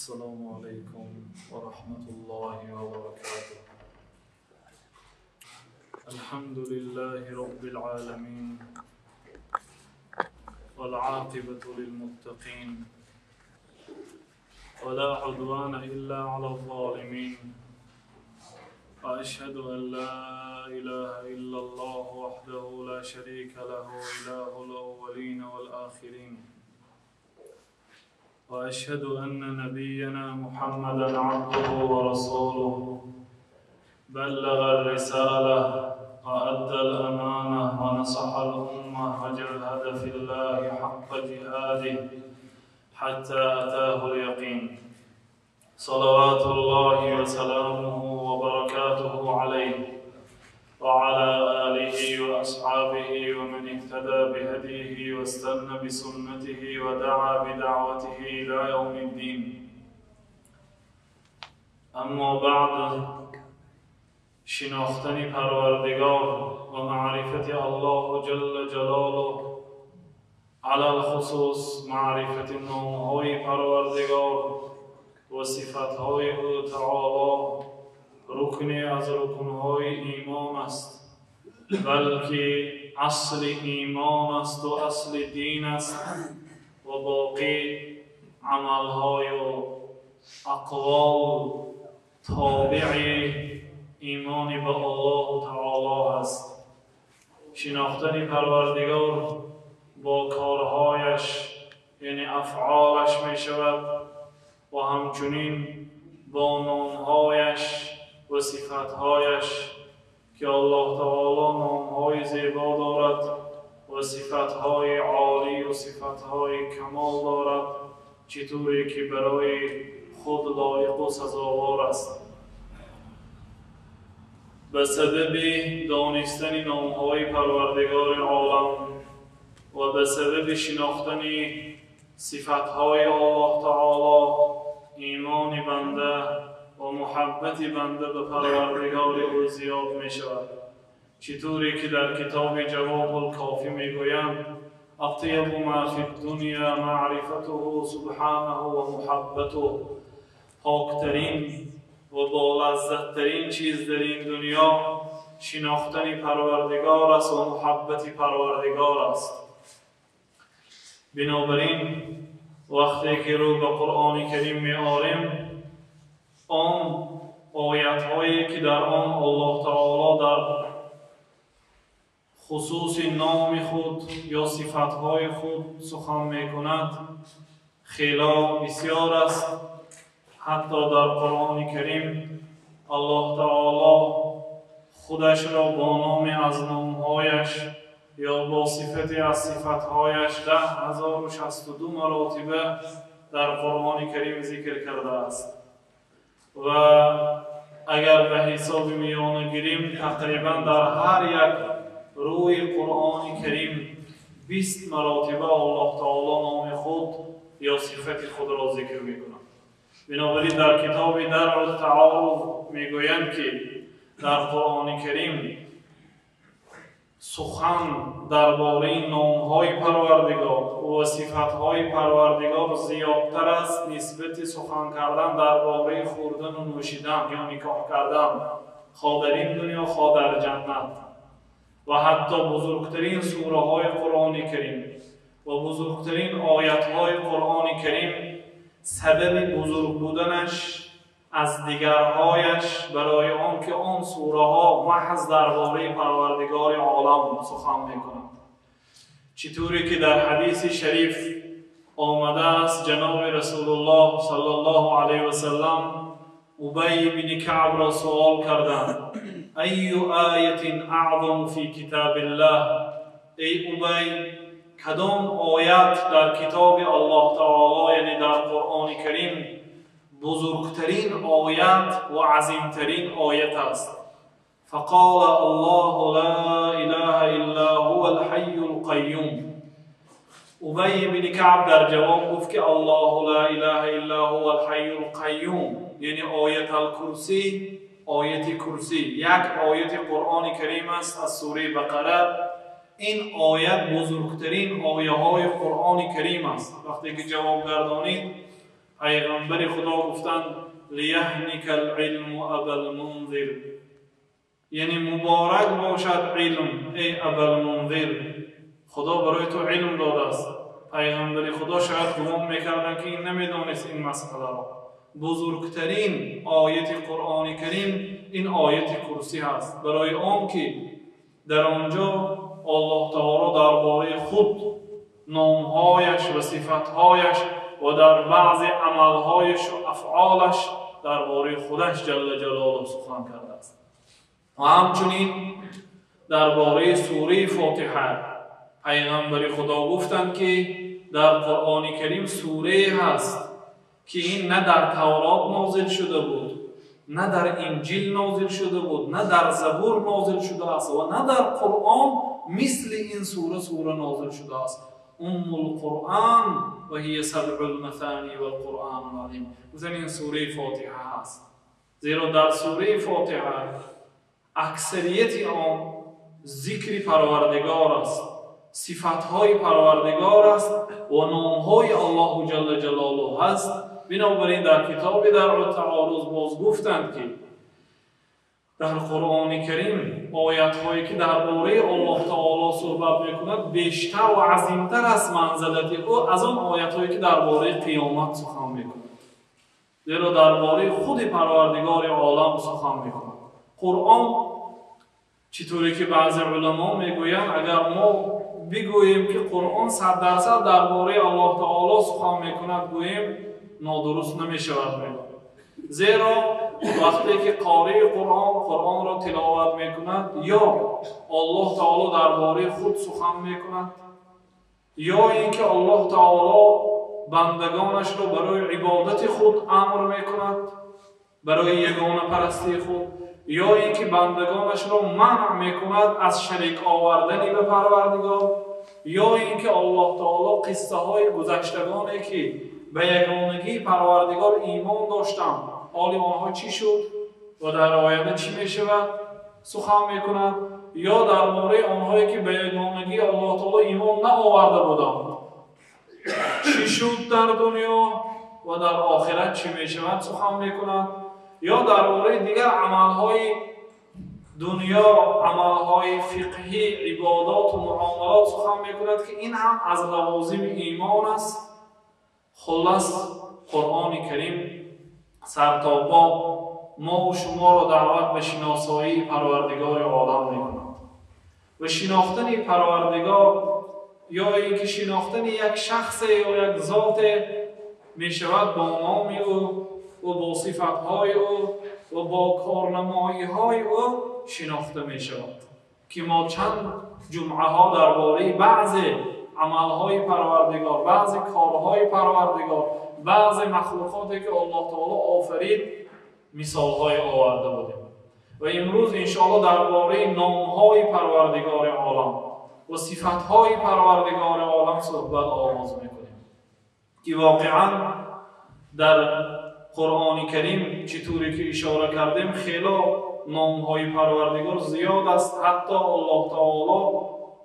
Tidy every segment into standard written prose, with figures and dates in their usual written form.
السلام عليكم ورحمة الله وبركاته. الحمد لله رب العالمين، والعاقبة للمتقين، ولا عدوان إلا على الظالمين. وأشهد أن لا إله إلا الله وحده لا شريك له، إله الأولين والآخرين. وأشهد أن نبينا محمدًا عبده ورسوله، بلغ الرسالة وأدى الأمانة ونصح الأمة وجاهد في الله حق جهاده حتى أتاه اليقين. صلوات الله وسلامه وبركاته عليه وعلى آله وأصحابه ومن اهتدى بهديه واستنى بسنته ودعا بدعوته إلى يوم الدين. اما بعد، شناختن پروردگار و معرفت الله جل جلاله، على الخصوص معرفت نامهای پروردگار و صفتهای او تعالی، رکنی از رکنهای ایمان است، بلکه اصل ایمان است و اصل دین است، و باقی عملهای و اقوال تابع ایمان به الله تعالی است. شناختن پروردگار با کارهایش یعنی افعالش می شود و همچنین با نامهایش و صفتهایش که الله تعالی نامهای زیبا دارد و صفتهای عالی و صفتهای کمال دارد، چطوری که برای خود لایق و سزاوار است. به سبب دانستن نامهای پروردگار عالم و به سبب شناختن صفتهای الله تعالی، ایمان بنده و محبت بنده به پروردگار او زیاد می شود، چطوری که در کتاب جواب الکافی می گویند: اطیب ما فی الدنیا معرفته سبحانه و محبته. پاکترین و با لذتترین چیز در این دنیا شناختن پروردگار است و محبت پروردگار است. بنابراین وقتی که رو به قرآن کریم می آریم، آن آیت هایی که در آن الله تعالی در خصوص نام خود یا صفت های خود سخن می کند خیلی بسیار است. حتی در قرآن کریم الله تعالی خودش را با نام از نامهایش یا با صفتی از صفتهایش 10,062 مراتبه در قرآن کریم ذکر کرده است. و اگر به حساب میانه گیریم، تقریبا در هر یک روی قرآن کریم 20 مراتبه الله تعالی نام خود یا صفت خود را ذکر میکند. بنابراین در کتاب درع التعارف میگویند که در قرآن کریم سخن درباره نامهای پروردگار و صفتهای پروردگار زیادتر است نسبت سخن کردن درباره خوردن و نوشیدن یا نکاح کردن، خواه در این دنیا خواه در جنت. و حتی بزرگترین سوره های قرآن کریم و بزرگترین آیت های قرآن کریم سبب بزرگ بودنش از دیگرهایش برای آنکه آن سوره ها محض درباره پروردگار عالم سخن میکنند. چطوری که در حدیث شریف آمده است، جناب رسول الله صلی الله علیه و سلم ابی بن کعب را سوال کردند: ای آیت اعظم فی کتاب الله؟ ای ابی، کدام آیت در کتاب الله تعالی یعنی در قرآن کریم بزرگترین آیت و عظیمترین آیت است؟ فقال: الله لا اله الا هو الحی القیوم. ابی بن کعب در جواب گفت که الله لا اله الا هو الحی القیوم یعنی آیت الکرسی، آیت کرسی یک آیت قرآن کریم است از سوره بقره. این آیت بزرگترین آیه های قرآن کریم است. وقتی که جواب گردانید پیغمبر خدا گفتند لیهنک العلم ابا المنذر، یعنی مبارک باشد علم ای ابا المنذر، خدا برای تو علم داده است. پیغمبر خدا شاید گمان میکردن که این نمیدانست این مسئله را. بزرگترین آیت قرآن کریم این آیت کرسی هست، برای آن که در آنجا الله تعالی درباره خود، نامهایش و صفتهایش و در بعض عملهایش و افعالش درباره خودش جل جلاله سخن کرده است. و همچنین درباره سوره فاتحه پیغمبر خدا گفتند که در قرآن کریم سوره هست که این نه در تورات نازل شده بود، نه در انجیل نازل شده بود، نه در زبور نازل شده است و نه در قرآن مثل این سوره نازل شده است. القرآن و هی سبع المثانی و القرآن العظیم. مثلا این سوره فاتحه هست، زیرا در سوره فاتحه اکثریت آن ذکر پروردگار است، صفتهای پروردگار است و نامهای الله جل جلاله هست. بنابراین در کتاب درع التعارض باز گفتند که در قرآن کریم آیات‌هایی که درباره الله تعالی صحبت می‌کند بیشتر و عظیمتر از منزلت او از آن آیات‌هایی که درباره قیامت سخن می‌کند، زیرا درباره خود پروردگار عالم سخن می‌کند. قرآن چطوری که بعضی علما میگویند اگر ما بگوییم که قرآن 100% درباره الله تعالی سخن می‌کند گوییم نادرست نمی‌شود، زیرا وقتی که قاری قرآن را تلاوت میکند یا الله تعالی درباره خود سخن میکند یا اینکه الله تعالی بندگانش را برای عبادت خود امر میکند، برای یگانه پرستی خود، یا اینکه بندگانش را منع میکند از شریک آوردن به پروردگار، یا اینکه الله تعالی قصه های گذشتگانی که به یگانگی پروردگار ایمان داشتند حال آنها چی شد و در آینده چی می شود سخن می کند، یا درباره آنهایی که به یگانگی الله تعالی ایمان نآورده بودند چی شد در دنیا و در آخرت چی می شود سخن می کند، یا درباره دیگر عملهای دنیا، عملهای فقهی، عبادات و معاملات سخن می کند که این هم از لوازم ایمان است. خلاص قرآن کریم سرتاپا ما و شما را دعوت به شناسایی پروردگار عالم می‌کند و شناختن پروردگار یا اینکه شناختن یک شخص یا یک ذات می‌شود با نام او و با صفت‌های او و با کارنمایی‌های او شناخته می‌شود که ما چند جمعه‌ها درباره بعضی عملهای پروردگار، بعضی کارهای پروردگار، بعضی مخلوقاتی که الله تعالی آفرید مثالهای آورده بودیم و امروز انشاءالله درباره نامهای پروردگار عالم و صفتهای پروردگار عالم صحبت آغاز میکنیم که واقعا در قرآن کریم چطوری که اشاره کردیم خیلی نامهای پروردگار زیاد است. حتی الله تعالی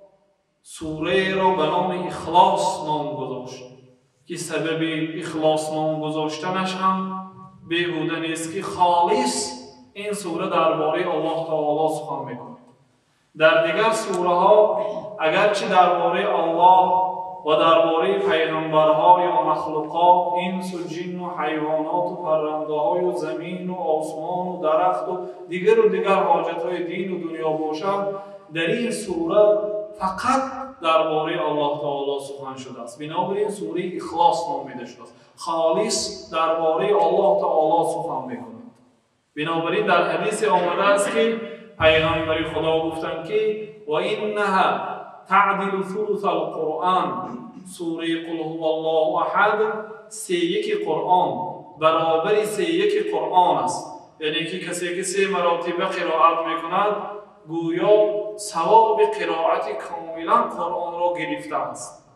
سوره را به نام اخلاص نام گذاشت که سبب اخلاص نام گذاشتنش هم بیهوده نیست که خالص این سوره درباره الله تعالی سخن میکنه. در دیگر سوره ها اگرچه درباره الله و درباره پیغمبرها یا مخلوقات، انس و جن و حیوانات و پرنده های و زمین و آسمان و درخت و دیگر حاجت های دین و دنیا باشد، در این سوره فقط درباره الله تعالی سخن شده است. بنابراین سوره اخلاص نامیده شده است، خالص درباره الله تعالی سخن میکند. بنابراین در حدیث آمده است که پیغمبر خدا گفتند که و انها تعدل ثلث القرآن، سوره قل هو الله احد 3/1 قرآن برابر 3/1 قرآن است. یعنی که کسی که 3 مراتبه قرائت میکند گویا ثواب قرائت کاملا قرآن را گرفته است،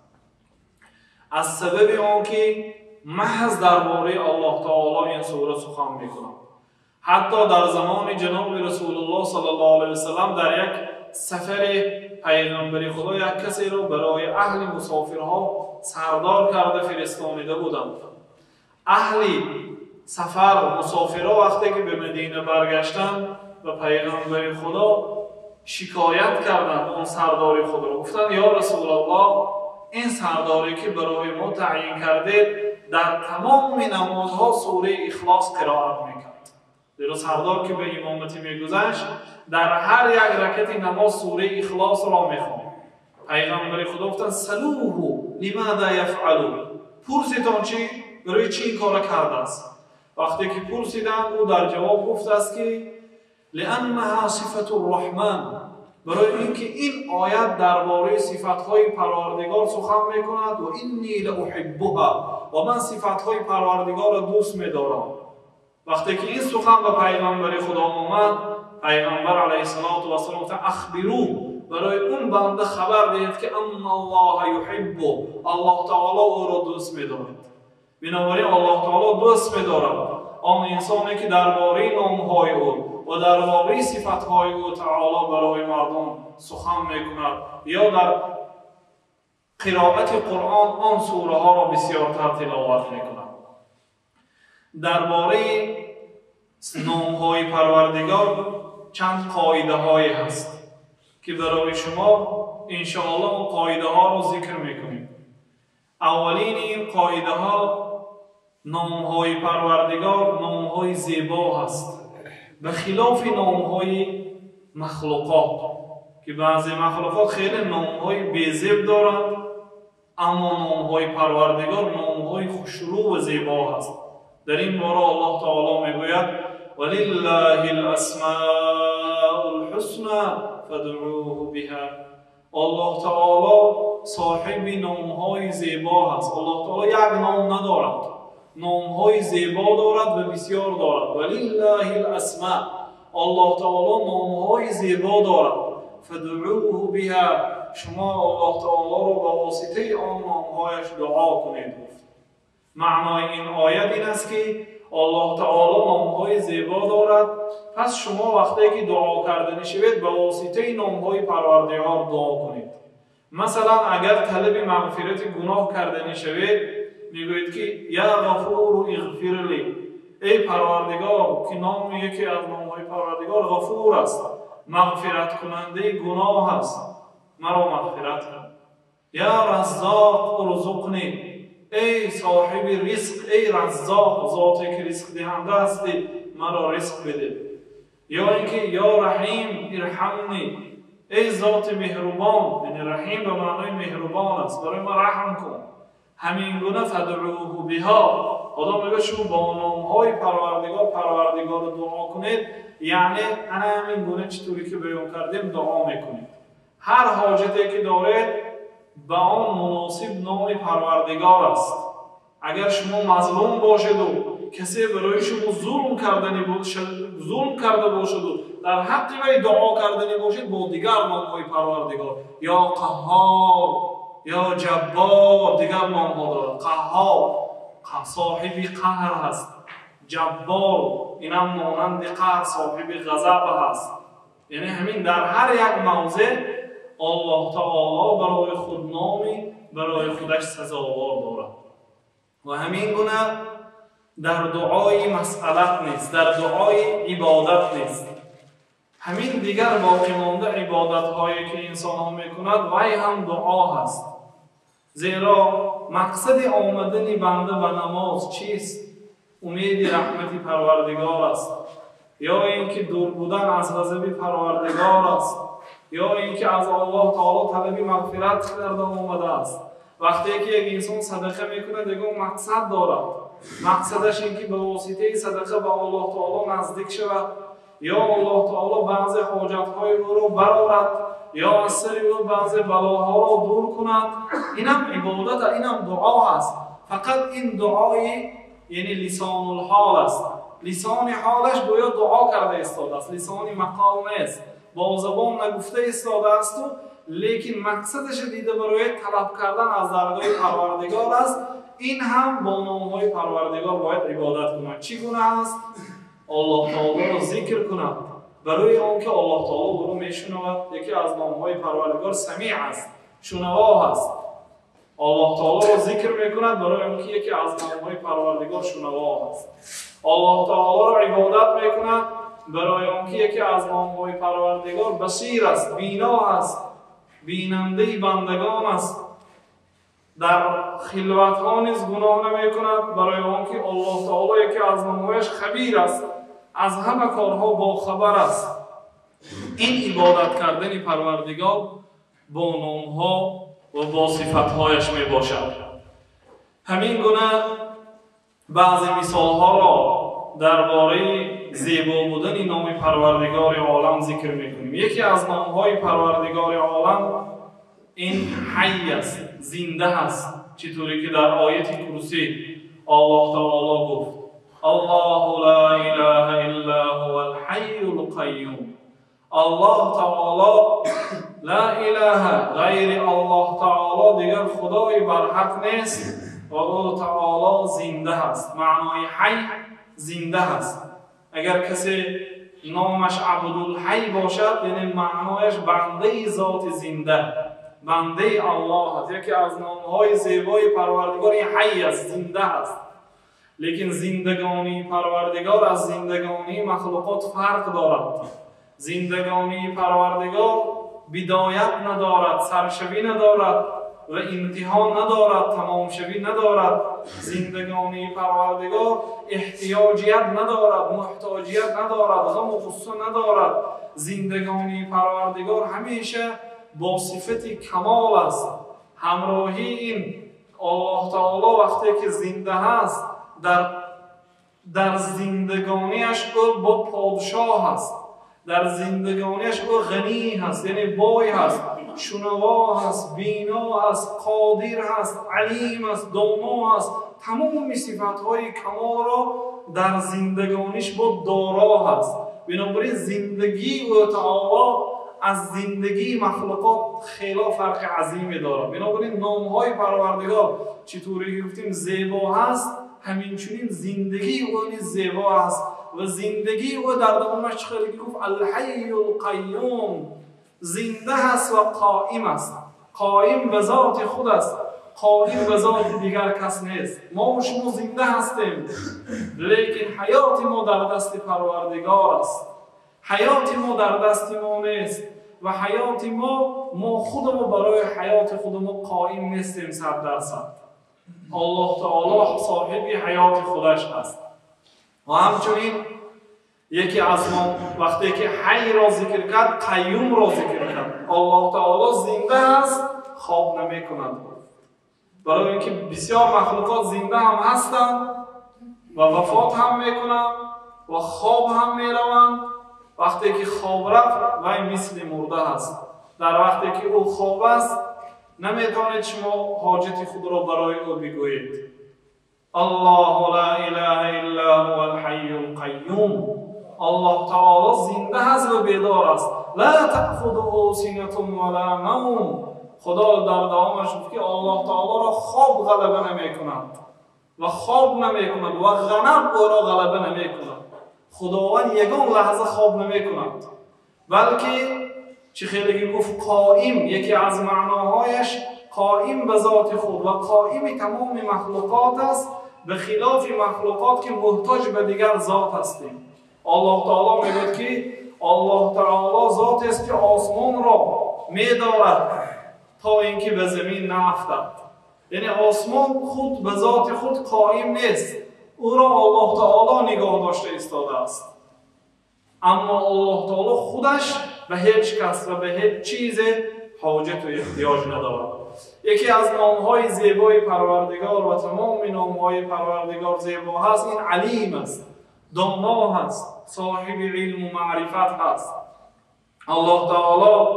از سبب آنکه محض درباره الله تعالی این سوره سخن میکند. حتی در زمان جناب رسول الله صلی الله علیه وسلم در یک سفر پیغمبر خدا یک کسی را برای اهل مسافرها سردار کرده فرستانیده بودند. اهلی سفر مسافرها وقتی که به مدینه برگشتن و پیغمبر خدا شکایت کردند اون سرداری خود رو، گفتند یا رسول الله این سرداری که برای ما تعیین کرده در تمام نمازها سوره اخلاص قرائت میکرد. زیرا سردار که به امامتی میگذشت در هر یک رکعت نماز سوره اخلاص را میخواند. پیغمبر خدا گفتند سلوه لماذا یفعل، پرسیدند چی برای چی این کار کرده است؟ وقتی که پرسیدند او در جواب گفت است که لانها صفت الرحمن، برای اینکه این آیت درباره صفات‌های پروردگار سخن می‌کند و انی لاحبها، و من صفات‌های پروردگار را دوست می‌دارم. وقتی که این سخن به پیغمبر خدا آمد، پیغمبر علیه السلام گفت اخبرو، برای اون بنده خبر دهید که ان الله یحب، الله تعالی او را دوست می‌دارد. بنابراین الله تعالی دوست می‌دارد آن انسانی که درباره نام‌های او و درباره صفات‌های او تعالی برای مردم سخن می‌کند یا در قرائت قرآن آن سوره ها را بسیارتر تلاوت می‌کند. درباره نام‌های پروردگار چند قاعده هایی هست که برای شما ان شاء الله اون قاعده ها رو ذکر می‌کنیم. اولین این قاعده ها، نام‌های پروردگار نام‌های زیبا هست، به خلاف نام‌های مخلوقات که بعضی مخلوقات خیلی نام‌های بی‌زیب دارند، اما نام‌های پروردگار نام‌های خوشرو و زیبا هست. در این باره الله تعالی میگوید ولله الاسماء الحسنى فادعوه بها، الله تعالی صاحب نام‌های زیبا هست. الله تعالی یک نام ندارد، نام‌های زیبا دارد و بسیار دارد. ولله الاسماء، الله تعالی نام‌های زیبا دارد. فادعوه بها، شما الله تعالی را به واسطه آن نام‌هایش دعا کنید. معنای این آیت این است که الله تعالی نام‌های زیبا دارد، پس شما وقتی که دعا کردنی شوید به واسطه نام‌های پروردگار دعا کنید. مثلا اگر طلب مغفرت گناه کردنی شوید، میگوید که یا غفور اغفر لی، ای پروردگار، که نام یکی از نام‌های پروردگار غفور است، مغفرت کننده گناه است، مرا مغفرت کن. یا رزاق ارزقنی، ای صاحب رزق، ای رزاق، ذاتی که رزق دهنده هستی، مرا رزق بده. یا اینکه یا رحیم ارحمنی، ای ذات مهربان، یعنی رحیم به معنای مهربان است، برای ما رحم کن. همین گونه فدعوه بها، خدا میگه شما با نام‌های پروردگار رو دعا کنید، یعنی همین گونه چطوری که بیان کردیم دعا میکنید. هر حاجتی که دارید به آن مناسب نام پروردگار است. اگر شما مظلوم باشید و کسی برای شما ظلم کرده باشد و در حق وی دعا کردنی باشید، با دیگر نام‌های پروردگار، یا قهار یا جبار، دیگر نام‌ها دارد. قهار صاحب قهر هست، جبار اینم مانند قهر صاحب غضب هست. یعنی همین در هر یک موضع الله تعالی برای خود نامی برای خودش سزاوار دارد. و همین گونه در دعای مسئلت نیست، در دعای عبادت نیست. همین دیگر باقی مانده عبادت هایی که انسان ها میکند وی هم دعا هست. زیرا مقصد آمدن بنده به نماز چیست؟ امید رحمت پروردگار است، یا اینکه دور بودن از غضب پروردگار است، یا اینکه از الله تعالی طلب مغفرت کرده آمده است. وقتی که یک انسان صدقه میکنه دیگه مقصد دارد، مقصدش اینکه به واسطه صدقه به الله تعالی نزدیک شود، یا الله تعالی بعضی حاجت‌های او را برآورد، یا از سر او بعضی بلاها را دور کند. اینم عبادت، اینم دعا است. فقط این دعای یعنی لسان الحال است، لسان حالش گویا دعا کرده استاده است، لسان مقال نیست، با زبان نگفته استاده است، لیکن مقصدش دیده برای طلب کردن از درگاه پروردگار است. این هم با نام‌های پروردگار باید عبادت کند. چگونه است؟ الله تعالی را ذکر کند، برای آنکه الله تعالی او را میشنود. یکی از نام‌های پروردگار سمیع است، شنوا است. الله تعالی را ذکر میکند برای اینکه یکی از نامهای پروردگار شنوا است. الله تعالی را عبادت میکند برای اینکه یکی از نامهای پروردگار بصیر است، بینا است، بیننده بندگان است. در خلوت ها نیز گناه نمی کند برای آنکه الله تعالی یکی از نامهایش خبیر است، از همه کارها باخبر است. این عبادت کردن پروردگار با نامها و با صفتهایش می باشد. همین گونه بعضی مثال ها را درباره زیبا بودن نام پروردگار عالم ذکر میکنیم. یکی از نامهای پروردگار عالم این حی است، زنده است، چطوری که در آیت کرسی الله تعالی گفت الله لا اله الا هو الحی القیوم. الله تعالی لا اله غیر الله تعالی دیگر خدای برحق نیست و او تعالی زنده است. معنای حی زنده است. اگر کسی نامش عبدالحی باشد یعنی معنایش بنده ذات زنده، بنده الله است. یکی از نامهای زیبای پروردگار حی است، زنده است. لیکن زندگانی پروردگار از زندگانی مخلوقات فرق دارد. زندگانی پروردگار بدایت ندارد، سرشوی ندارد و انتها ندارد، تمام شوی ندارد. زندگانی پروردگار احتیاجیت ندارد، محتاجیت ندارد، غم و غصه ندارد. زندگانی پروردگار همیشه با صفت کمال است. همراهی این الله تعالی وقتی که زنده است در زندگانیش او با پادشاه است، در زندگانیش او غنی هست، یعنی بای هست، شنوا هست، بینا هست، قادر هست، علیم است، دانا هست. تمام صفتهای کمال را در زندگانیش با دارا هست. بنابراین زندگی او تعالی از زندگی مخلوقات خیلی فرق عظیمی دارد. بنابراین نامهای پروردگار چطوری گفتیم زیبا هست، همین چنین زندگی او نیز زیبا است و زندگی او در دوامش چخیلی گفت الحی القیوم، زنده است و قائم است. قائم به ذات خود است، قائم به ذات دیگر کس نیست. ما و شما زنده هستیم لیکن حیات ما در دست پروردگار است. حیات ما در دست ما نیست و حیات ما خودمو برای حیات خودمو قائم نیستیم 100%. الله تعالی صاحب حیات خودش است. و همچنین یکی از ما وقتی که حی را ذکر کرد قیوم را ذکر کرد. الله تعالی زنده است، خواب نمی کند. برای اینکه بسیار مخلوقات زنده هم هستند و وفات هم میکنند و خواب هم میروند. وقتی که خواب رفت وی مثل مرده است. در وقتی که او خواب است نمیتونید شما حاجت خود را برای او بگویید. الله لا اله الا هو الحی القیوم. الله تعالی زنده است و بیدار است. لا تأخذه سنة ولا نوم. خدا در دوامش گفت که الله تعالی را خواب غلبه نمی کند و خواب نمی کند و غنم او را غلبه نمی کند. خداوند یگان لحظه خواب نمی کند، بلکه چه خیلی گفت قائم. یکی از معناهایش قائم به ذات خود و قائم تمام مخلوقات است، به خلاف مخلوقات که محتاج به دیگر ذات هستیم. الله تعالی میگوید که الله تعالی ذاتی است که آسمان را می‌دارد تا اینکه به زمین نیفتد. یعنی آسمان خود به ذات خود قائم نیست، او را الله تعالی نگاه داشته ایستاده است. اما الله تعالی خودش به هیچ کس و به هیچ چیز حاجت و احتیاج ندارد. یکی از نامهای زیبای پروردگار و تمام نامهای پروردگار زیبا هست، این علیم است، دانا هست، صاحب علم و معرفت هست. الله تعالی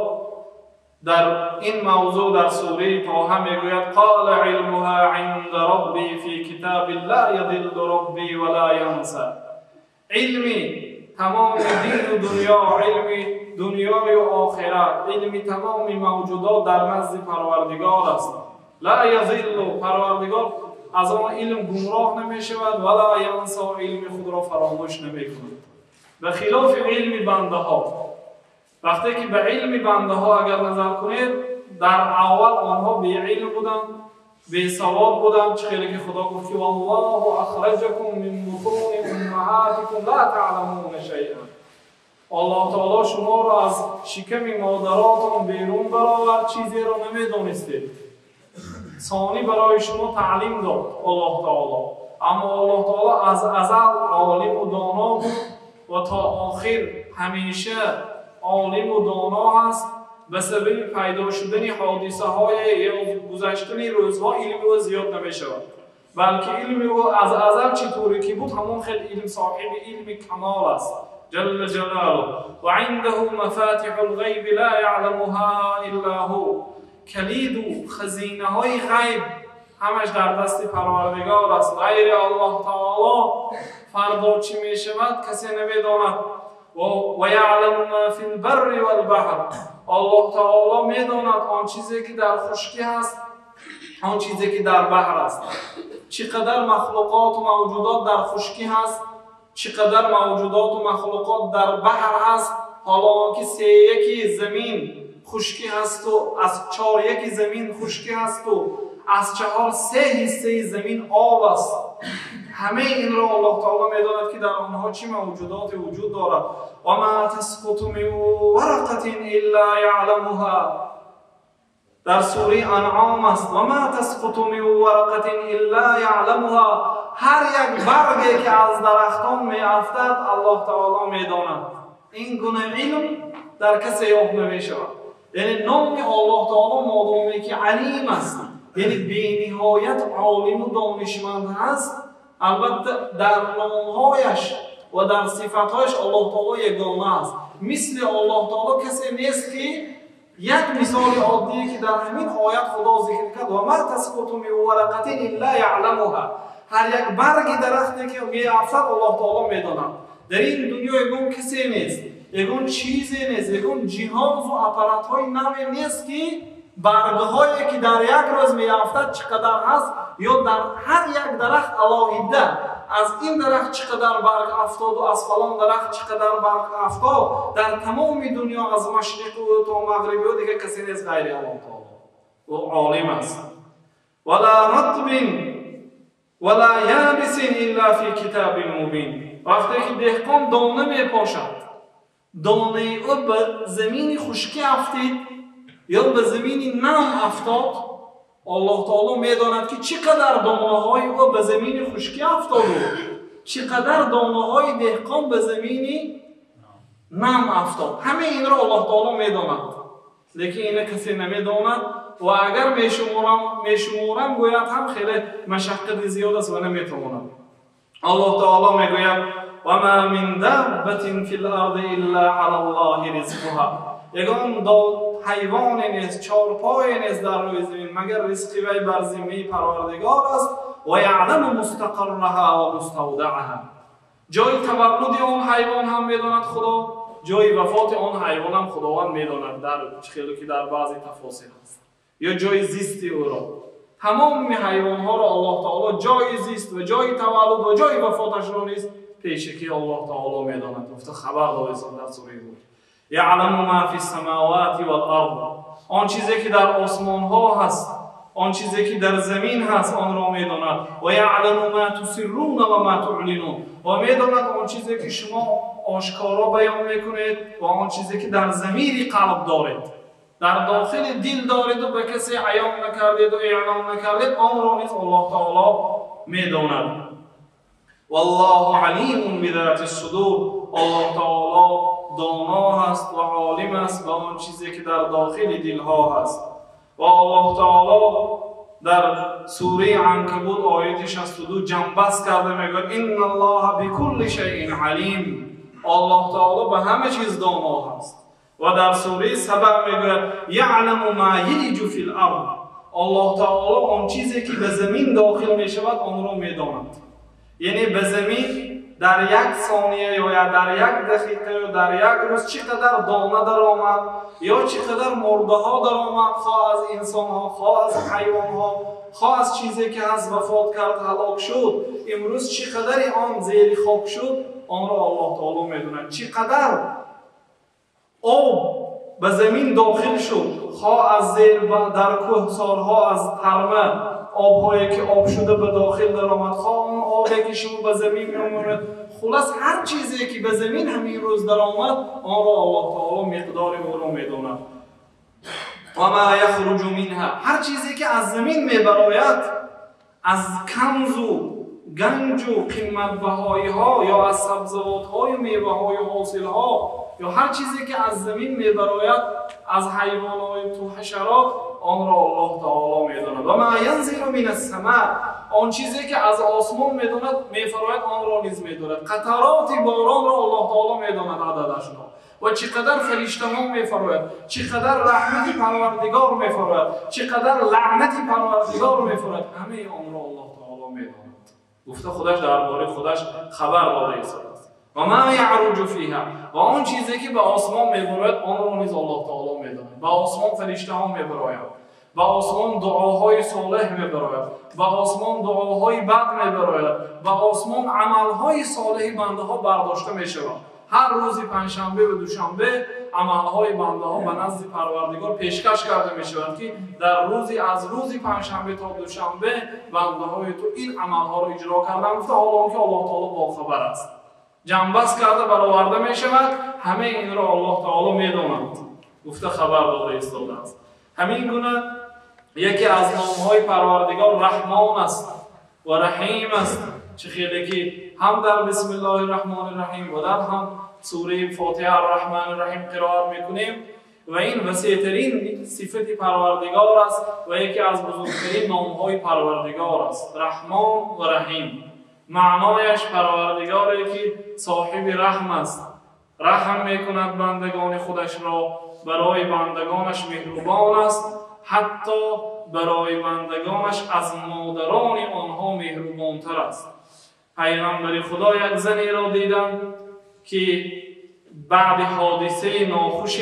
در این موضوع در سوره طه میگوید قال علمها عند ربی فی کتاب لا یضل ربی ولا ینسی. علمی تمام دین و دنیا، علم دنیای و آخرت، علم تمام موجودات در نزد پروردگار است. لا یضل، پروردگار از آن علم گمراه نمی شود، ولا ینسی، علم خود را فراموش نمی کند. به خلاف علم بنده ها، وقتی که به علم بنده ها اگر نظر کنید، در اول آنها بی علم بودند، بی‌سواد بودن، چه خیلی که خدا گفت که والله اخرجکم من بطون امهاتکم لا تعلمون شیئا. الله تعالی شما را از شکم مادراتون بیرون برآورد، چیزی را نمیدانستید. ثانی برای شما تعلیم داد الله تعالی. اما الله تعالی از ازل عالم و دانا بود و تا آخر همیشه عالم و دانا هست. به سبب پیدا شدن حادثه های یا گذشتن روزها علم او زیاد نمی شود، بلکه علم او از ازل چطوری که بود همون خیلی علم صاحب علم کمال است جل جلاله. و عنده مفاتح الغیب لا یعلمها الا هو. کلید و خزینه های غیب همش در دست پروردگار است، غیر الله تعالی فردا چی می شود کسی نمیداند. و یعلم ما فی البر والبحر. الله تعالی میداند آن چیزی که در خشکی هست، آن چیزی که در بحر است. چقدر مخلوقات و موجودات در خشکی هست، چقدر موجودات و مخلوقات در بحر هست. حالا که 3/1 زمین خشکی هست و از 4/1 زمین خشکی هست و از 4/3 حصه زمین آب است. همه این را الله تعالی میداند که در آنها چه موجودات وجود دارد. و ما تسقط من ورقة الا یعلمها. در سوره انعام است و ما تسقط من ورقة الا یعلمها. هر یک برگی که از درختان می افتد الله تعالی میداند. این گونه علم در کسی یافت نمی شود. یعنی نام الله تعالی مادامی که علیم است، یعنی بی نهایت عالم و دانشمند هست، البته در نامهایش و در صفاتهایش الله تعالی یگانه است. مثل الله تعالی کسی نیست که یک مثال عادی که در همین آیت خدا ذکر کرد و ما تسقط من ورقة الا یعلمها. هر یک برگ درختی که میافتد الله تعالی میداند. در این دنیا یگان کسی نیست، یگان چیزی نیست، یگان جهاز و اپارات های نوی نیست که برگهایی که در یک روز میافتد چقدر هست، یا در هر یک درخت علاوه از این درخت چقدر برگ افتاد و از فلان درخت چقدر برگ افتاد. در تمام دنیا از مشرق و تا مغرب و دیگه کسی نیست غیر الله تعالی و عالم است. ولا رطب ولا یابس الا فی کتاب مبین. وقتی که دهقان دانه میپاشد، دانه او به زمین خشکی افتید یا به زمین نم افتاد، الله تعالی میداند که چقدر دانه های او به زمین خشکی افتاد و چقدر دانه های دهقان به زمین نم افتاد. همه این را الله تعالی میداند، لیکن این کسی نمیداند و اگر میشمارم گوید هم خیلی مشقت زیاد است و نمیتواند. الله تعالی میگوید و ما من دابة فی الارض الا علی الله رزقها. یگان حیوان نیست، چارپای نیست در روی زمین مگر رزقی وی بر زمین پروردگار است. و یعلم مستقرها و مستودعها. جای تولد آن حیوان هم میداند خدا، جای وفات آن حیوان هم خداوند میداند، در خیلی که در بعضی تفاسیر هست، یا جای زیستی او را. تمام حیوان ها را الله تعالی جای زیست و جای تولد و جای وفاتش را نیست پیشکی الله تعالی میداند. گفته خبر داده در سوره هود یعلم ما فی السماوات والارض. آن چیزی که در آسمان ها هست، آن چیزی که در زمین هست آن را میداند. و یعلم ما تسرون و ما تعلنون. و میداند آن چیزی که شما آشکارا بیان میکنید و آن چیزی که در ضمیر قلب دارید، در داخل دل دارید و به کسی عیان نکردید و اعلام نکردید، آن را نیز الله تعالی میداند. والله علیم بذات الصدور. الله تعالی دانا هست و عالم است به آن چیزی که در داخل دلها هست. و الله تعالی در سوره عنکبوت آیه 62 جنبست کرده میگه ان الله بكل شیء علیم. الله تعالی به همه چیز دانا هست. و در سوره سبع میگه یعلم ما یلج فی الارض. الله تعالی آن چیزی که به زمین داخل میشود آن را میداند. یعنی به زمین در یک ثانیه یا در یک دقیقه یا در یک روز چقدر دانه در آمد یا چقدر مرده ها در آمد، خواه از انسان ها، خواه از حیوان ها، خواه از چیزی که از وفات کرد هلاک شد، امروز چقدر آن زیر خاک شد آن را الله تعالی میدوند. چقدر آب به زمین داخل شد، خواه از زیر در کوهسارها از ترمه آب‌هایی که آب شده به داخل در آمد، خواه اون آبی که شما به زمین می‌آورد، خلاص هر چیزی که به زمین همین روز در آمد آن را الله تعالی مقدار او را می‌داند. و ما یخرج منها، هر چیزی که از زمین می‌براید از کنز و گنج و قیمت بهایی ها یا از سبزوات های میوه های حاصل ها یا هر چیزی که از زمین میبراید از حیوانات و حشرات آن را الله تعالی میداند. و ما ینزل من السماء، آن چیزی که از آسمان میفراید آن را نیز میداند. قطرات باران را الله تعالی میداند عددش را و چقدر فرشته ها میفراید، چقدر رحمت پروردگار میفراید، چقدر لعنت پروردگار میفراید، همه آن را الله تعالی میداند. گفته خودش درباره خودش خبر داده است. و ما یعرج فیها، و آن چیزی که به آسمان میبراید آن را نیز الله تعالی میداند. به آسمان فرشته ها میبراید، به آسمان دعاهای صالح میبراید، به آسمان دعاهای بد میبراید، به آسمان عملهای صالح بنده ها برداشته میشود. هر روز پنجشنبه و دوشنبه عملهای بنده ها به نزد پروردگار پیشکش کرده می شود که در روزی از روز پنجشنبه تا دوشنبه بنده های تو این عملها را اجرا کردن. گفته حالا که الله تعالی باخبر است، جنبست کرده برآورده می شود، همه این را الله تعالی می داند. گفته خبر داده ایستاده است. همین گونه یکی از نامهای پروردگار رحمان است و رحیم است. چه خیلی که هم در بسم الله الرحمن الرحیم و در هم سوره فاتحه الرحمن الرحیم قرائت میکنیم و این وسیع‌ترین صفت پروردگار است و یکی از بزرگترین نامهای پروردگار است، رحمان و رحیم. معنایش پروردگاری که صاحب رحم است، رحم میکند بندگان خودش را، برای بندگانش مهربان است، حتی برای بندگانش از مادران آنها مهربانتر است. پیغمبر خدا یک زنی را دیدند که بعد حادثه ناخوش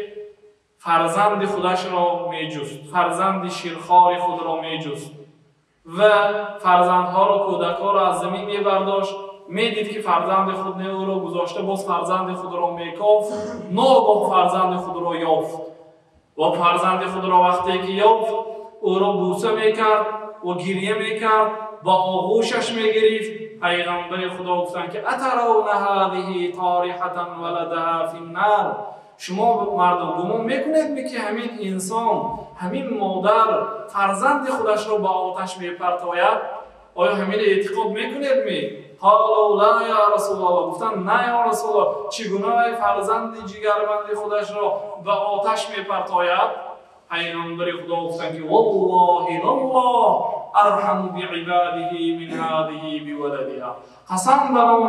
فرزند خودش را میجست، فرزند شیرخوار خود را میجست و فرزندها را، کودکها را از زمین میبرداشت، میدید که فرزند خود او را گذاشته، باز فرزند خود را میکافت، ناگاه فرزند خود را یافت و فرزند خود را وقتی که یافت او را بوسه میکرد و گریه میکرد، با آغوشش میگرفت. پیغمبر خدا گفتند که اترون هذه طارحة ولدها فی النار، شما مردم گمان میکنید که همین انسان، همین مادر فرزند خودش را به آتش میپرتاید؟ آیا همین اعتقاد میکنید؟ قالوا لا یا رسول الله، گفتند نه یا رسول الله، چگونه فرزند جگربند خودش را به آتش میپرتاید؟ پیغمبر خدا گفتند که والله الله ارحم بعباده من هذه بولدها، قسم به نام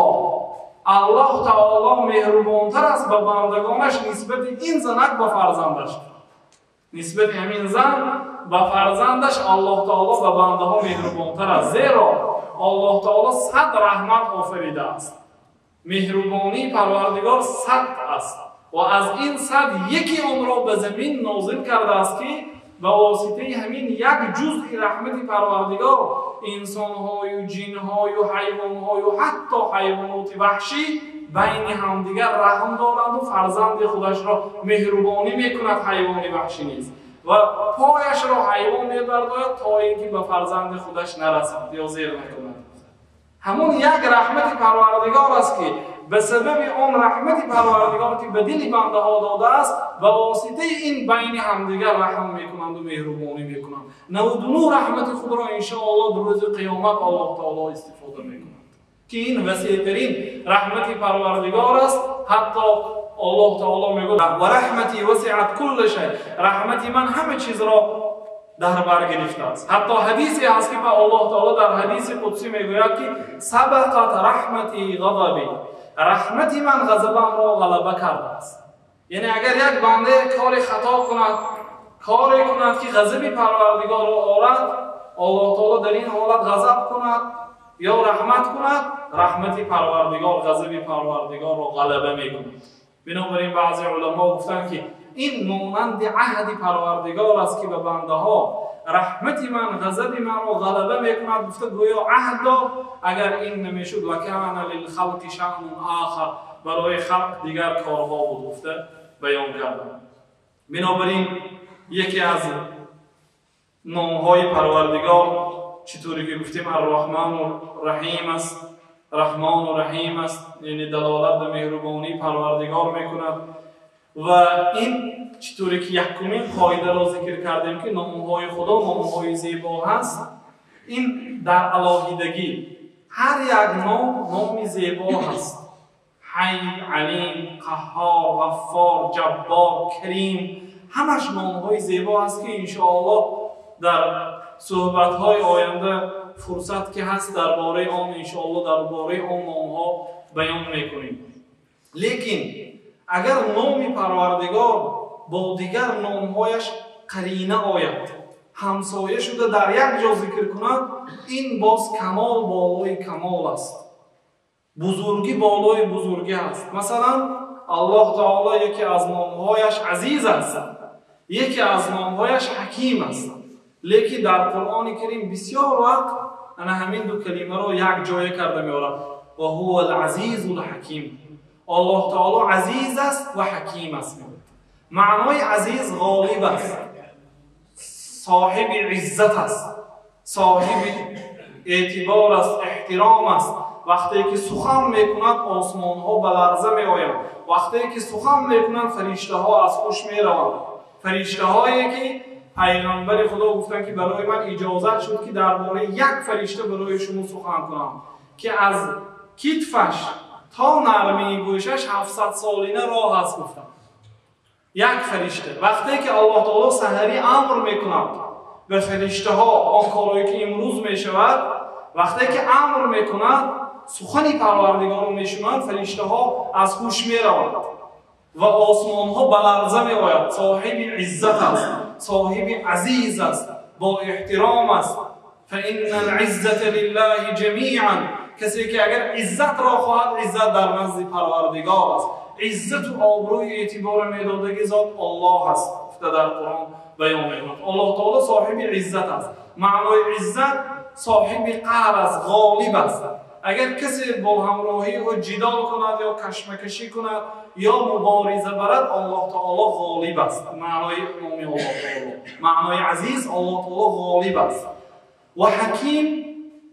الله تعالی مهربانتر است به بندگانش نسبت این زنک به فرزندش. نسبت همین زن به فرزندش الله تعالی به بنده ها مهربانتر است، زیرا الله تعالی 100 رحمت آفریده است. مهربانی پروردگار 100 است و از این 100 یکی آن را به زمین نازل کرده است که به واسطه همین یک جزء رحمت پروردگار انسان‌های و جن‌های و حیوان‌های و حتی حیوانات وحشی بین همدیگر رحم دارند و فرزند خودش را مهربانی میکند. حیوان وحشی نیست و پایش را حیوان میبرداید تا اینکه به فرزند خودش نرسد یا زیر نکند. همون یک رحمت پروردگار است که به سبب اون رحمت پروردگار که به دل بنده ها داده است به واسطه این بین همدیگر رحم میکنند و مهربانی میکنند. 99 رحمت خود را انشاءالله در روز قیامت الله تعالی استفاده میکنند که این وسیع‌ترین رحمت پروردگار است. حتی الله تعالی میگه و رحمتی وسعت کل شیء، رحمت من همه چیز را در بر گرفته است. حتی حدیثی هست که الله تعالی در حدیث قدسی میگوید که سبقت رحمتی غضبی، رحمت من غضبم را غلبه کرده است. یعنی اگر یک بنده کاری خطا کند، کاری کند که غضب پروردگار را آورد، الله تعالی در این حالت غضب کند یا رحمت کند، رحمت پروردگار غضب پروردگار را غلبه میکند. بنابراین بعضی علما گفتند که این مانند عهد پروردگار است که به بنده ها رحمت من غضب من را غلبه میکند. گفته گویا عهد داد اگر این نمیشد و کان للخلق شأن آخر، برای خلق دیگر کارها بود. گفته بیان کردم. بنابراین یکی از نامهای پروردگار چطوری که گفتیم الرحمن و رحیم است، رحمان و رحیم است، یعنی دلالت به مهربانی پروردگار میکند. و این چطوری که یکمین قاعده را ذکر کردیم که نامهای خدا نامهای زیبا هست، این در الهیدگی هر یک نام زیبا هست. حی، علیم، قهار، غفار، جبار، کریم، همش نامهای زیبا هست که انشاءالله در صحبت‌های آینده فرصت که هست درباره آن انشاءالله درباره آن نام‌ها بیان می‌کنیم. لیکن اگر نام پروردگار با دیگر نام‌هایش قرینه آید، همسایه شده در یک جا ذکر کند، این باز کمال بالای کمال است، بزرگی بالای بزرگی است. مثلا الله تعالی یکی از نام‌هایش عزیز است، یکی از نام‌هایش حکیم است. لیکن در قرآن کریم بسیار وقت انا همین دو کلمه رو یک جای کرده میارم و هو العزیز الحکیم. الله تعالی عزیز است و حکیم است. معنای عزیز غالب است، صاحب عزت است، صاحب اعتبار است، احترام است. وقتی که سخن میکند آسمان ها به لرزه میآیند، وقتی که سخن میکنند فرشته ها از خوش میروند. فرشته هایی که پیغمبر خدا گفتن که برای من اجازت شد که درباره یک فرشته برای شما سخن کنم که از کتفش تا نرمی گوشش 700 سالینه راه است. گفتم یک فرشته. وقتی که الله تعالی سحری امر میکند به فرشته ها آن کارهایی که امروز میشود، وقتی که امر میکند سخن پروردگار رو میشنوند، فرشته ها از هوش میروند و آسمان ها به لرزه میآید. صاحب عزت است، صاحب عزیز است، با احترام است. فإن العزة لله جمیعا. کسی که اگر عزت را خواهد، عزت در نزد پروردگار است. عزت و آبروی اعتبار میدادگی ذات الله است. در قرآن بیان می‌کند الله تعالی صاحب عزت است. معنای عزت صاحب قهر است، غالب است. اگر کسی با همراهی او جدال کند یا کشمکشی کند یا مبارزه برد، الله تعالی غالب است. معنای نام الله تعالی، معنای عزیز، الله تعالی غالب است. و حکیم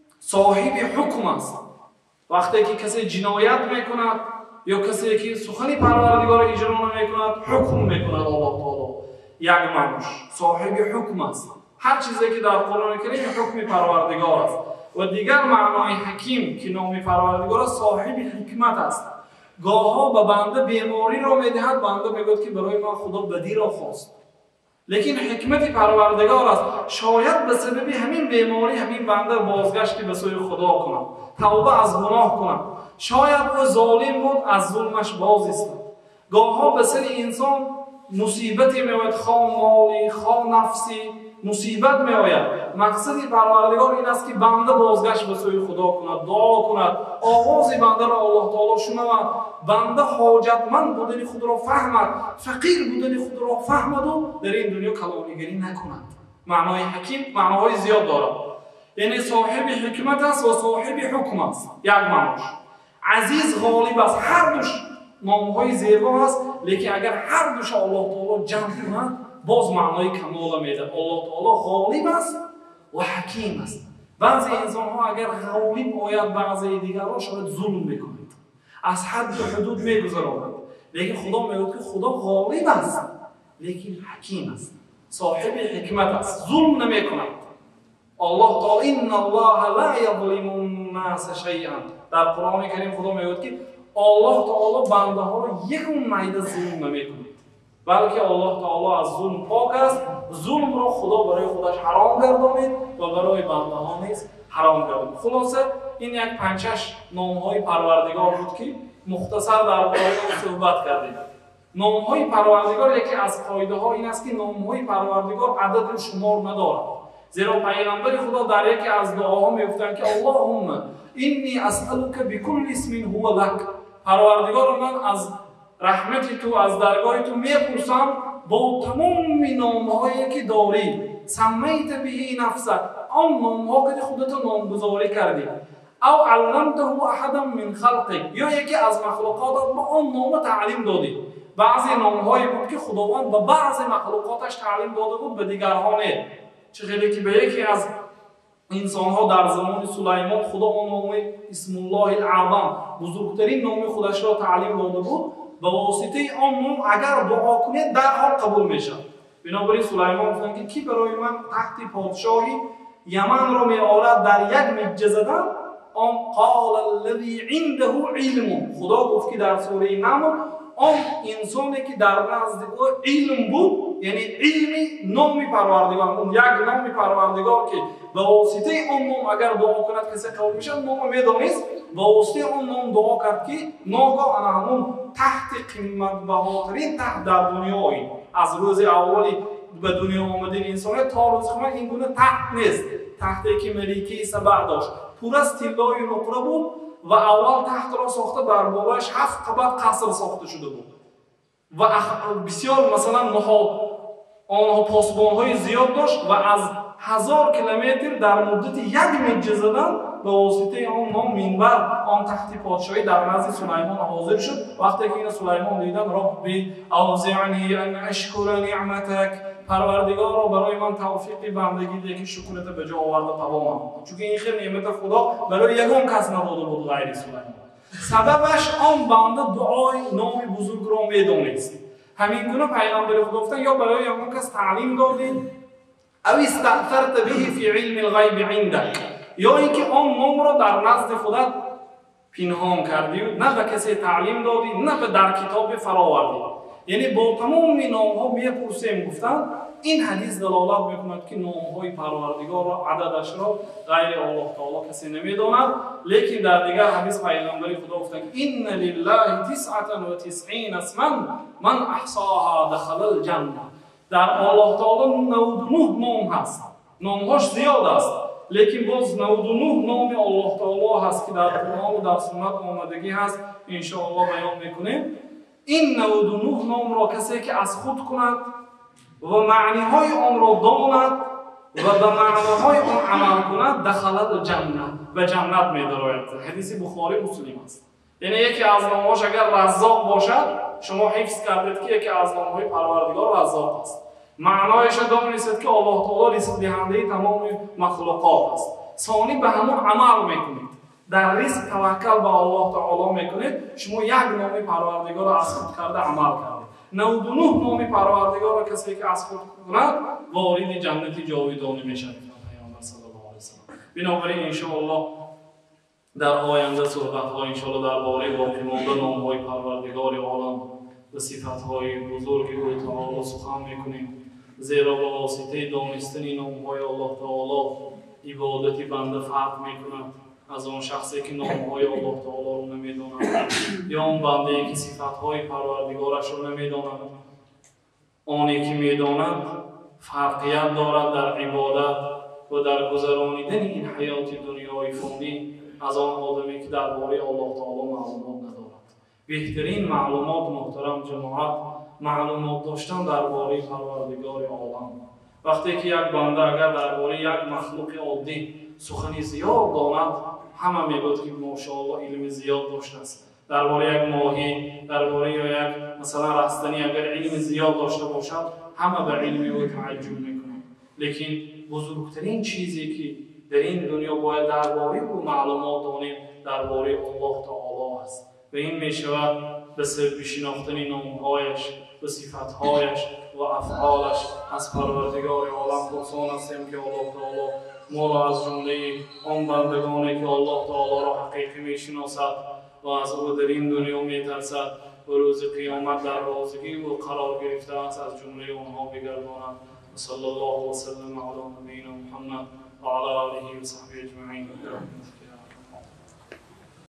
صاحب حکم است. وقتی که کسی جنایت میکند یا کسی که سخن پروردگار اجرا نمیکند، حکم میکند الله تعالی. یک منش صاحب حکم است. هر چیزی که در قرآن کریم حکم پروردگار است. و دیگر معنای حکیم که نام پروردگار صاحب حکمت است. گاه‌ها به بنده بیماری را میدهد، بنده میگوید که برای من خدا بدی را خواست، لیکن حکمت پروردگار است. شاید به سبب همین بیماری همین بنده بازگشتی به سوی خدا کند، توبه از گناه کند. شاید او ظالم بود، از ظلمش باز ایستد. گاه‌ها به سر انسان مصیبتی میآید، خواه مالی خواه نفسی مصیبت میآید. مقصد پروردگار این است که بنده بازگشت به سوی خدا کند، دعا کند، آواز بنده را الله تعالی شنود. بنده حاجتمند بودن خود را فهمد، فقیر بودن خود را فهمد و در این دنیا کلانیگری نکند. معنای حکیم معناهای زیاد دارد، یعنی صاحب حکمت است و صاحب حکم است. یک معناش عزیز، غالب است. هر دوش نامهای زیبا است، لیکن اگر هر دوش الله تعالی جمع کند باز معنای کمال میده. الله تعالی غالب است و حکیم است. بعضی انسان ها اگر غالب آید بعضی دیگر را شاید ظلم میکنند، از حد و حدود میگذرانند، لیکن خدا میگوید که خدا غالب است لیکن حکیم است، صاحب حکمت است، ظلم نمیکند. الله تعالی ان الله لا یظلم الناس شیئا. در قرآن کریم خدا میگوید که الله تعالی بنده ها را یک میده ظلم نمیکند، بلکه الله تعالی از ظلم پاک است. ظلم را خدا برای خودش حرام گردانید و برای بنده ها نیز حرام گردانید. خلاصه این یک 5-6 نام‌های پروردگار بود که مختصر درباره آن صحبت کردیم. نام‌های پروردگار یکی از فایده‌ها این است که نام‌های پروردگار عدد و شمار ندارد. زیرا پیغمبر خدا در یکی از دعاها میگفتند که اللهم انی اسألک بكل اسم هو لک. پروردگار من از رحمت تو، از درگاه تو میپرسم با تمام نام‌هایی که داری، سمیت به نفسک، آن نام‌ها که خودت نامگذاری کردی، او علمته احدا من خلقک، یا یکی از مخلوقاتت با آن نام تعلیم دادی. بعضی نام‌هایی بود که خداوند به بعضی مخلوقاتش تعلیم داده بود، به دیگرها نه. چه که به یکی از انسان‌ها در زمان سلیمان خدا اون نام اسم الله الاعظم بزرگترین نام خودش را تعلیم داده بود. به واسطه آن نام اگر دعا کنید در حال قبول میشه. بنابراین سلیمان گفتن که کی برای من تحت پادشاهی یمن را میآورد در یک مجه زدن؟ آن قال الذی عنده علم، خدا گفت که در سوره نمل آن انسانی که در نزد او علم بود، یعنی علمی نام پروردگار، اون یک نام پروردگار که به واسطه آن نام اگر دعا کند کسی قبول میشه، نام میدانست، به واسطه آن نام دعا کرد که ناگاه انا همون تحت قیمت بهاترین تحت در دنیایی از روز اولی به دنیا آمدن انسان تا روز قیامت این گونه تحت نیست. تحتی که ملیکی سبع داشت، پر از طلای نقره بود و اول تحت را ساخته بر بالایش 7 قبت قصر ساخته شده بود و بسیار مثلا آنها پاسبان‌های زیاد داشت و از 1000 کیلومتر در مدت یک مجه زدن به واسطه آن نام منبر آن تحت پادشاهی در نزد سلیمان حاضر شد. وقتی که این سلیمان دیدن ربی اوزعنی ان اشکر نعمتک، پروردگارا برای من توفیق بندگی ده که شکرت به جا آورده توانم، چون این خیر نعمت خدا برای یگان کس نداده بود غیر سلیمان. سببش آن بنده دعای نام بزرگ را میدانست. همین گونه پیغمبر خدا گفتن یا برای یگان کس تعلیم دادین او استأثرت به فی علم الغیب عندک، یا اینکه آن نام را در نزد خودت پنهان کردی، نه به کسی تعلیم دادی نه به در کتاب فراوردی. یعنی با تمام نام ها میپرسیم گفتن این حدیث دلالت میکند که نام های پروردگار را عددش را غیر الله تعالی کسی نمیداند. لیکن در دیگر حدیث پیغمبر خدا گفتن این لله 99 اسما من احصاها دخل الجنه، در الله تعالی 99 نام هست، نامهاش زیاد است لیکن باز 99 نام الله تعالی هست که در قرآن و در سنت آمدگی هست، ان شاء الله بیان میکنیم. این 99 نام را کسی که از خود کند و معنی های آن را داند و به معناهای آن عمل کند دخل الجنه، به جنت می‌دراید. حدیث بخاری مسلم است. یعنی یکی از نامهاش اگر رزاق باشد، شما حفظ کردید که یکی از نامهای پروردگار رزاق است، معنایش دانستید که الله تعالی رزق دهنده تمام مخلوقات است. ثانی به همون عمل میکنید، در رزق توکل به الله تعالی میکنید، شما یک نام پروردگار را از خود کرده عمل کردید. 99 نام پروردگار را کسی که از خود کند وارد جنت جاودانه میشود. پیامبر صلی الله علیه و سلم. بنابراین ان شاء الله در آینده صحبت‌ها ان شاء الله درباره باقی مانده نام‌های پروردگار عالم و صفات‌های بزرگ او تعالی سخن می‌کنیم، زیرا با واسطه دانستن نام‌های الله تعالی عبادت بنده فرق می‌کند از آن شخصی که نام‌های الله تعالی را نمی‌داند یا آن بنده‌ای که صفات‌های پروردگارش را نمی‌داند. آنی که می‌داند فرقیت دارد در عبادت و در گذرانیدن این حیات دنیای فانی از آن آدمی که درباره الله تعالی معلومات ندارد. بهترین معلومات محترم جماعت معلومات داشتن درباره پروردگار عالم. وقتی که یک بنده اگر درباره یک مخلوق عادی سخنی زیاد داند، همه میگوید که ماشاءالله علم زیاد داشته است. درباره یک ماهی، درباره یک مثلا رستنی اگر علم زیاد داشته باشد، همه به علم او تعجب میکنند. لیکن بزرگترین چیزی که در این دنیا باید درباره او معلومات دانیم درباره الله تعالی است و این می شود به سبب شناختن نامهایش و صفاتهایش و افعالش از پروردگار عالم پرسان هستیم که الله تعالی ما را از جمله آن بندگانی که الله تعالی را حقیقی می شناسد و از او در این دنیا می ترسد و روز قیامت در رازگی و قرار گرفته است از جمله آنها بگرداند. صلی الله وسلم علی نبینا محمد وعلى آله وصحبه أجمعين.